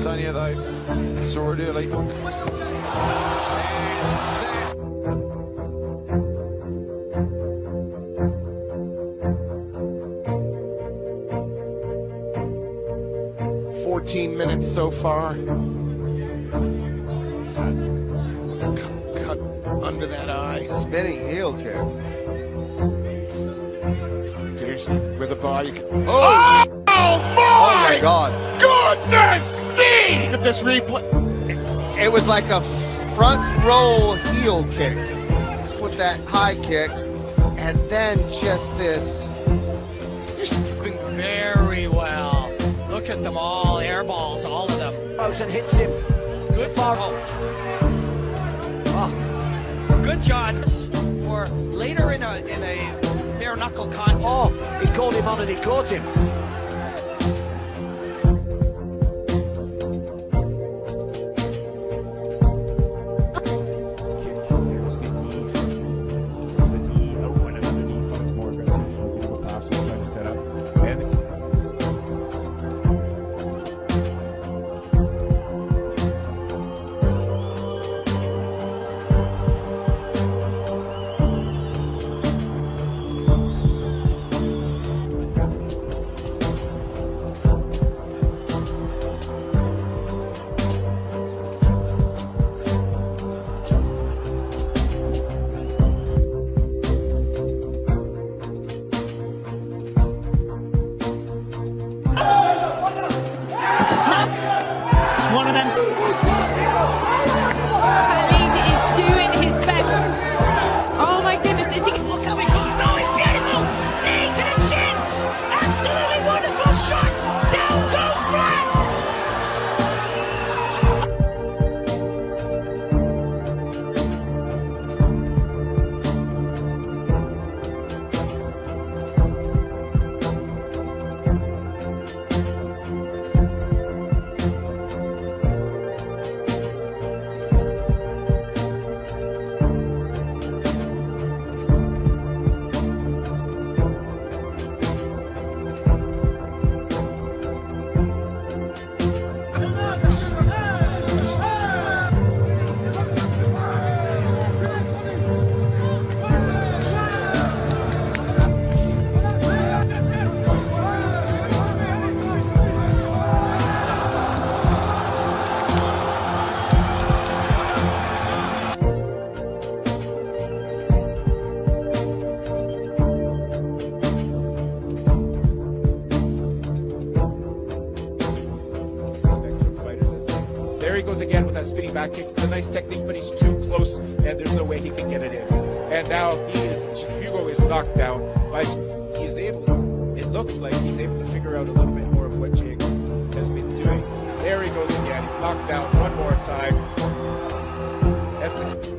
Sonya, though, saw it early. And 14 minutes so far. Cut under that eye. Spinning heel kick. Pearson with a bar. You can... Oh! Oh my God! Goodness me! Look at this replay. It was like a front roll heel kick with that high kick, and then just this. Doing very well. Look at them all, air balls, all of them. And hits him. Good bar. Oh. Good Johns for later in a bare knuckle contest. Oh, he called him on and he caught him. One of them. Khalid is doing his best. Oh my goodness, is he? Look how he goes. Oh, it's beautiful. Knee to the chin. Absolutely wonderful shot. Down goes flat. There he goes again with that spinning back kick. It's a nice technique, but he's too close, and there's no way he can get it in. And now Hugo is knocked down, but he is able, it looks like he's able to figure out a little bit more of what Jake has been doing. There he goes again. He's knocked down one more time. That's the